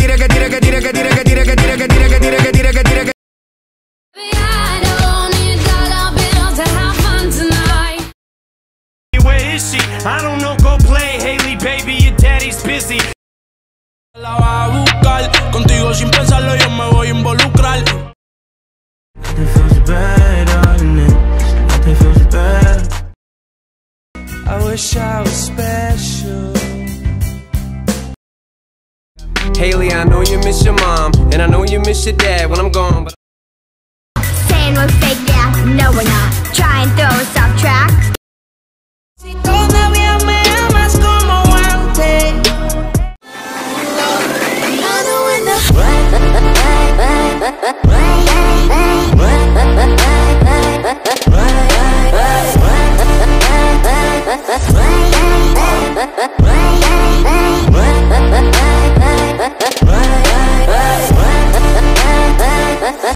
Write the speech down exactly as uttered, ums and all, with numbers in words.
tire, que tire, que tire, que tire, que tire, que tire, que tire, que tire, que tire, que tire, que Where is she? I don't know, go play, Haley, baby, your daddy's busy. La vas a buscar, contigo sin pensarlo yo me voy a involucrar. Nothing feels better than this. Nothing feels better. I wish I was special. Haley, I know you miss your mom, and I know you miss your dad when I'm gone. But saying we're fake, yeah, no we're not. Try and throw us off track.